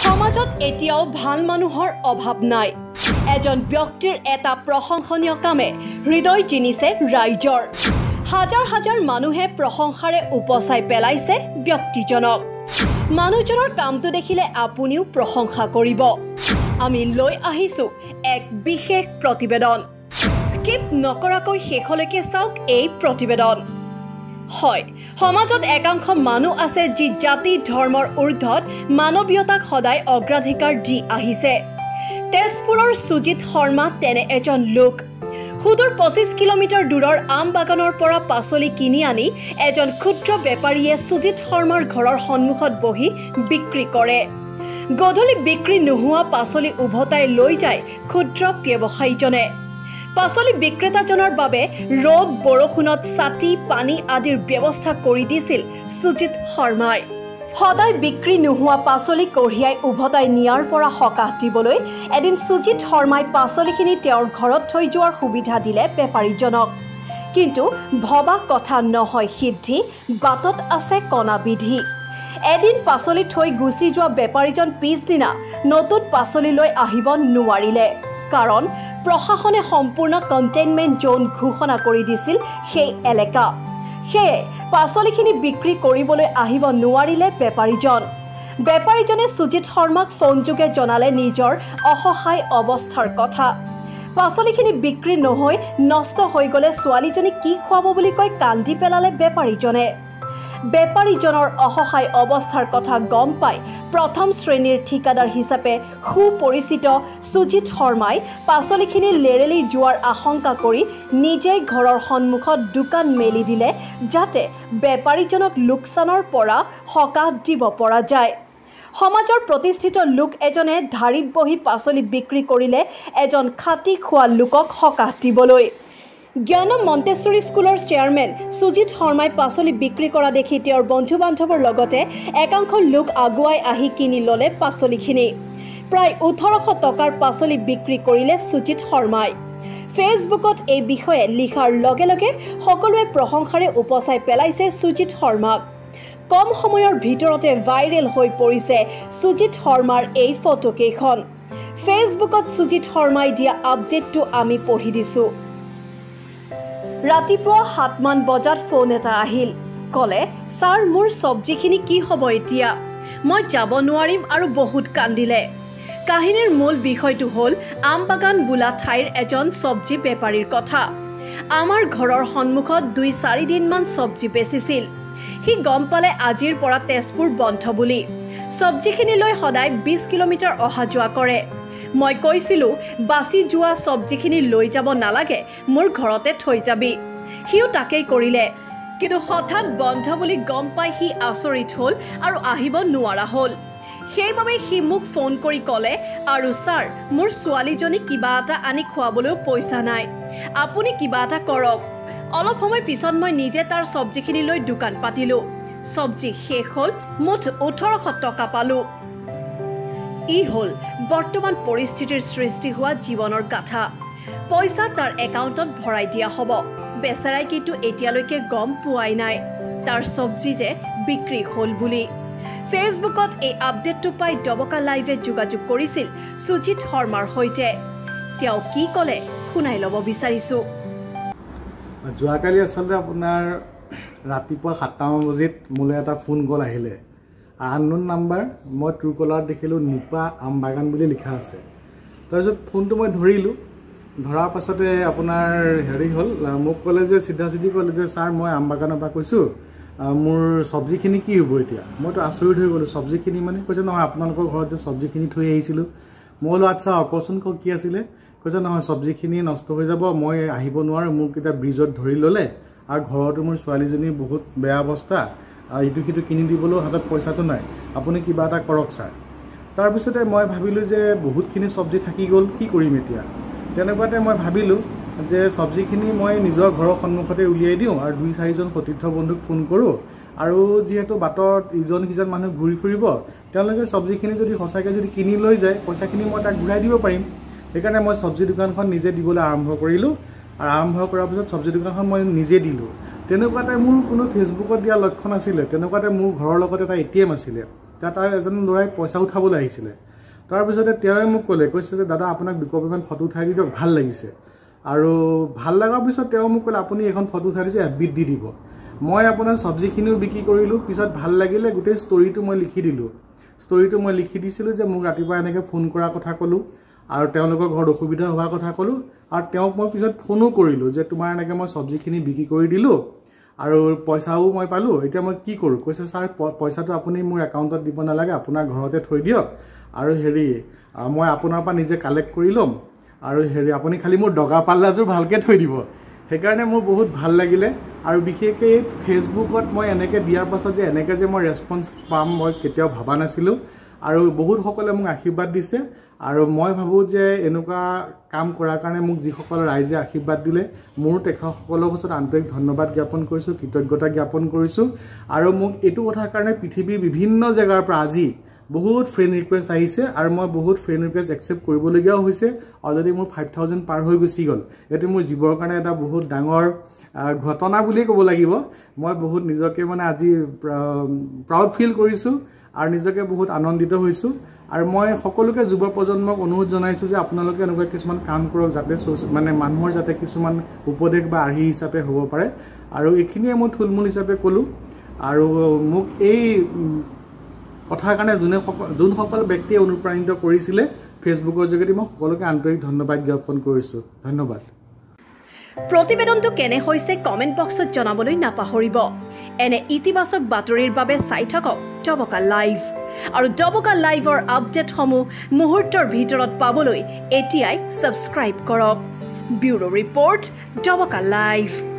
সমাজত এতিয়াও ভাল মানুহৰ অভাৱ নাই। এজন ব্যক্তিৰ এটা প্ৰশংসনীয় কামে হৃদয় জিনিছে ৰাইজৰ। হাজাৰ হাজাৰ মানুহে প্ৰশংসাৰে উপচাই পেলাইছে ব্যক্তিজনক। মানুহজনৰ কামটো দেখিলে আপুনিও প্ৰশংসা কৰিব। আমি লৈ আহিছো এক বিশেষ প্ৰতিবেদন। স্কিপ নকৰাকৈ শেষলৈকে চাওক এই প্ৰতিবেদন। হয়, সমাজত একাংশ মানুহ আছে যি জাতি ধৰ্মৰ ঊৰ্ধত মানৱীয়তাক সদায় অগ্ৰাধিকাৰ দি আহিছে। তেজপুৰৰ সুজিত শৰ্মা তেনে এজন লোক। সুদূৰ 25 কিলোমিটাৰ দূৰৰ আম বাগানৰ পৰা পাচলি কিনি আনি এজন ক্ষুদ্ৰ বেপাৰীয়ে সুজিত শৰ্মাৰ ঘৰৰ সন্মুখত বহি বিক্ৰী কৰে। গধূলি বিক্ৰী নোহোৱা পাচলি উভতাই লৈ যায় ক্ষুদ্ৰ ব্যৱসায়ীজনে। পাচলি বিক্ৰেতাজনৰ বাবে ৰ'দ বৰষুণত ছাতি পানী আদিৰ ব্যৱস্থা কৰি দিছিল সুজিত শৰ্মাই। সদায় বিক্ৰী নোহোৱা পাচলি কঢ়িয়াই উভতাই নিয়াৰ পৰা সকাহ দিবলৈ এদিন সুজিত শৰ্মাই পাচলিখিনি তেওঁৰ ঘৰত থৈ যোৱাৰ সুবিধা দিলে বেপাৰীজনক। কিন্তু ভবা কথা নহয় সিদ্ধি, বাটত আছে কণা বিধি। এদিন পাচলি থৈ গুচি যোৱা বেপাৰীজন পিছদিনা নতুন পাচলি লৈ আহিব নোৱাৰিলে। কাৰণ প্ৰশাসনে সম্পূৰ্ণ কণ্টেইনমেণ্ট জ'ন ঘোষণা কৰি দিছিল সেই এলেকা। সেয়ে পাচলিখিনি বিক্ৰী কৰিবলৈ আহিব নোৱাৰিলে বেপাৰীজন। বেপাৰীজনে সুজিত শৰ্মাক ফোনযোগে জনালে নিজৰ অসহায় অৱস্থাৰ কথা। পাচলিখিনি বিক্ৰী নহৈ নষ্ট হৈ গ'লে ছোৱালীজনী কি খুৱাব বুলি কৈ কান্দি পেলালে বেপাৰীজনে। বেপাৰীজনৰ অসহায় অৱস্থাৰ কথা গম পাই প্ৰথম শ্ৰেণীৰ ঠিকাদাৰ হিচাপে সুপৰিচিত সুজিত শৰ্মাই পাচলিখিনি লেৰেলি যোৱাৰ আশংকা কৰি নিজেই ঘৰৰ সন্মুখত দোকান মেলি দিলে, যাতে বেপাৰীজনক লোকচানৰ পৰা সকাহ দিব পৰা যায়। সমাজৰ প্ৰতিষ্ঠিত লোক এজনে ধাৰিত বহি পাচলি বিক্ৰী কৰিলে এজন খাটি খোৱা লোকক সকাহ দিবলৈ। জ্ঞানম মন্তেশ্বৰী স্কুলৰ চেয়াৰমেন সুজিত শৰ্মাই পাচলি বিক্ৰী কৰা দেখি তেওঁৰ বন্ধু বান্ধৱৰ লগতে একাংশ লোক আগুৱাই আহি কিনি ল'লে পাচলিখিনি। প্ৰায় 1800 টকাৰ পাচলি বিক্ৰী কৰিলে সুজিত শৰ্মাই। ফেচবুকত এই বিষয়ে লিখাৰ লগে লগে সকলোৱে প্ৰশংসাৰে উপচাই পেলাইছে সুজিত শৰ্মাক। কম সময়ৰ ভিতৰতে ভাইৰেল হৈ পৰিছে সুজিত শৰ্মাৰ এই ফটোকেইখন। ফেচবুকত সুজিত শৰ্মাই দিয়া আপডেটটো আমি পঢ়ি দিছোঁ। ৰাতিপুৱা 7মান বজাত ফোন এটা আহিল। ক'লে, ছাৰ মোৰ চব্জিখিনি কি হ'ব এতিয়া? মই যাব নোৱাৰিম আৰু বহুত কান্দিলে। কাহিনীৰ মূল বিষয়টো হ'ল আমবাগান বোলা ঠাইৰ এজন চব্জি বেপাৰীৰ কথা। আমাৰ ঘৰৰ সন্মুখত 2-4 দিনমান চব্জি বেচিছিল। সি গম পালে আজিৰ পৰা তেজপুৰ বন্ধ বুলি। চব্জিখিনি লৈ সদায় 20 কিলোমিটাৰ অহা যোৱা কৰে। মই কৈছিলোঁ, বাচি যোৱা চব্জিখিনি লৈ যাব নালাগে, মোৰ ঘৰতে থৈ যাবি। সিও তাকেই কৰিলে। কিন্তু হঠাৎ বন্ধ বুলি গম পাই সি আচৰিত হ'ল আৰু আহিব নোৱাৰা হ'ল। সেইবাবে সি মোক ফোন কৰি ক'লে, আৰু ছাৰ মোৰ ছোৱালীজনীক কিবা এটা আনি খুৱাবলৈও পইচা নাই, আপুনি কিবা এটা কৰক। অলপ সময় পিছত মই নিজে তাৰ চব্জিখিনি লৈ দোকান পাতিলোঁ। চব্জি শেষ হ'ল, মুঠ 1800 টকা পালোঁ। ই হ'ল বৰ্তমান পৰিস্থিতিৰ সৃষ্টি হোৱা জীৱনৰ গাথা। পইচা তাৰ একাউণ্টত ভৰাই দিয়া হ'ব। বেচেৰাই কিন্তু এতিয়ালৈকে গম পোৱাই নাই তাৰ চব্জি যে বিক্ৰী হ'ল বুলি। ফেচবুকত এই আপডেটটো পাই ডবকা লাইভে যোগাযোগ কৰিছিল সুজিত শৰ্মাৰ সৈতে। তেওঁ কি ক'লে শুনাই ল'ব বিচাৰিছোঁ। যোৱাকালি আচলতে আপোনাৰ ৰাতিপুৱা 7টামান বজাত মোলৈ এটা ফোন কল আহিলে। Unknown number. মই ট্ৰু কলাৰত দেখিলোঁ নিপা আম বাগান বুলি লিখা আছে। তাৰপিছত ফোনটো মই ধৰিলোঁ। ধৰাৰ পাছতে আপোনাৰ হেৰি হ'ল, মোক ক'লে যে চিধা ক'লে যে ছাৰ মই আম বাগানৰ পৰা কৈছোঁ, মোৰ চব্জিখিনি কি হ'ব এতিয়া? মইতো আচৰিত হৈ গ'লোঁ। চব্জিখিনি মানে কৈছে, নহয় আপোনালোকৰ ঘৰত যে চব্জিখিনি থৈ আহিছিলোঁ। মই বোলো আচ্ছা কচোন কি আছিলে? কৈছে, নহয় চব্জিখিনি নষ্ট হৈ যাব, মই আহিব নোৱাৰোঁ, মোক এতিয়া ব্ৰিজত ধৰি ল'লে, আৰু ঘৰতো মোৰ ছোৱালীজনীৰ বহুত বেয়া অৱস্থা, ইটো সিটো কিনি দিবলৈও হাতত পইচাটো নাই, আপুনি কিবা এটা কৰক ছাৰ। তাৰপিছতে মই ভাবিলোঁ যে বহুতখিনি চব্জি থাকি গ'ল, কি কৰিম এতিয়া? তেনেকুৱাতে মই ভাবিলোঁ যে চব্জিখিনি মই নিজৰ ঘৰৰ সন্মুখতে উলিয়াই দিওঁ আৰু 2-4জন সতীৰ্থ বন্ধুক ফোন কৰোঁ, আৰু যিহেতু বাটত ইজন সিজন মানুহ ঘূৰি ফুৰিব, তেওঁলোকে চব্জিখিনি যদি সঁচাকৈ যদি কিনি লৈ যায়, পইচাখিনি মই তাক ঘূৰাই দিব পাৰিম। সেইকাৰণে মই চব্জি দোকানখন নিজে দিবলৈ আৰম্ভ কৰিলোঁ, আৰু আৰম্ভ কৰাৰ পিছত চব্জি দোকানখন মই নিজে দিলোঁ। তেনেকুৱাতে মোৰ কোনো ফেচবুকত দিয়া লক্ষ্য নাছিলে। তেনেকুৱাতে মোৰ ঘৰৰ লগত এটা ATM আছিলে। তাৰ এজন ল'ৰাই পইচা উঠাবলৈ আহিছিলে তাৰপিছতে তেওঁৱে মোক কৈছে যে দাদা আপোনাক 2 কপিমান ফটো উঠাই দি দিয়ক ভাল লাগিছে আৰু ভাল লগাৰ পিছত তেওঁ মোক ক'লে আপুনি এখন ফটো উঠাই দিছে এফবিত দি দিব মই আপোনাৰ চব্জিখিনিও বিক্ৰী কৰিলোঁ পিছত ভাল লাগিলে গোটেই ষ্টৰিটো মই লিখি দিলোঁ ষ্টৰিটো মই লিখি দিছিলোঁ যে মোক ৰাতিপুৱা এনেকৈ ফোন কৰাৰ কথা ক'লোঁ আৰু তেওঁলোকৰ ঘৰত অসুবিধা হোৱাৰ কথা ক'লোঁ আৰু তেওঁক মই পিছত ফোনো কৰিলোঁ যে তোমাৰ এনেকৈ মই চব্জিখিনি বিক্ৰী কৰি দিলোঁ আৰু পইচাও মই পালোঁ এতিয়া মই কি কৰোঁ কৈছে ছাৰ পইচাটো আপুনি মোৰ একাউণ্টত দিব নালাগে আপোনাৰ ঘৰতে থৈ দিয়ক আৰু মই আপোনাৰ পৰা নিজে কালেক্ট কৰি ল'ম আৰু আপুনি খালি মোৰ দগা পাল্লাযোৰ ভালকৈ থৈ দিব সেইকাৰণে মোৰ বহুত ভাল লাগিলে আৰু বিশেষকৈ ফেচবুকত মই এনেকৈ দিয়াৰ পাছত যে এনেকৈ যে মই ৰেছপন্স পাম মই কেতিয়াও ভবা নাছিলোঁ আৰু বহুত সকলে মোক আশীৰ্বাদ দিছে আৰু মই ভাবোঁ যে এনেকুৱা কাম কৰাৰ কাৰণে মোক যিসকল ৰাইজে আশীৰ্বাদ দিলে মোৰ তেখেতসকলৰ ওচৰত আন্তৰিক ধন্যবাদ জ্ঞাপন কৰিছোঁ কৃতজ্ঞতা জ্ঞাপন কৰিছোঁ আৰু মোক এইটো কথাৰ কাৰণে পৃথিৱীৰ বিভিন্ন জেগাৰ পৰা আজি বহুত ফ্ৰেণ্ড ৰিকুৱেষ্ট আহিছে আৰু মই বহুত ফ্ৰেণ্ড ৰিকুৱেষ্ট একচেপ্ট কৰিবলগীয়াও হৈছে অলৰেডি মোৰ 5000 পাৰ হৈ গুচি গ'ল এইটো মোৰ জীৱনৰ কাৰণে এটা বহুত ডাঙৰ ঘটনা বুলিয়ে ক'ব লাগিব মই বহুত নিজকে মানে আজি প্ৰাউড ফিল কৰিছোঁ আৰু নিজকে বহুত আনন্দিত হৈছোঁ আৰু মই সকলোকে যুৱ প্ৰজন্মক অনুৰোধ জনাইছোঁ যে আপোনালোকে এনেকুৱা কিছুমান কাম কৰক যাতে মানে মানুহৰ যাতে কিছুমান উপদেশ বা আৰ্হি হিচাপে হ'ব পাৰে আৰু এইখিনিয়ে মই থুলমূল হিচাপে ক'লোঁ আৰু মোক এই কথাৰ কাৰণে যোনসকল ব্যক্তিয়ে অনুপ্ৰাণিত কৰিছিলে ফেচবুকৰ যোগেদি মই সকলোকে আন্তৰিক ধন্যবাদ জ্ঞাপন কৰিছোঁ ধন্যবাদ প্ৰতিবেদনটো কেনে হৈছে কমেণ্ট বক্সত জনাবলৈ নাপাহৰিব এনে ইতিবাচক বাতৰিৰ বাবে চাই থাকক ডবকা লাইভ আৰু ডবকা লাইভৰ আপডেটসমূহ মুহূৰ্তৰ ভিতৰত পাবলৈ এতিয়াই ছাবস্ক্ৰাইব কৰক ব্যুৰো ৰিপৰ্ট ডবকা লাইভ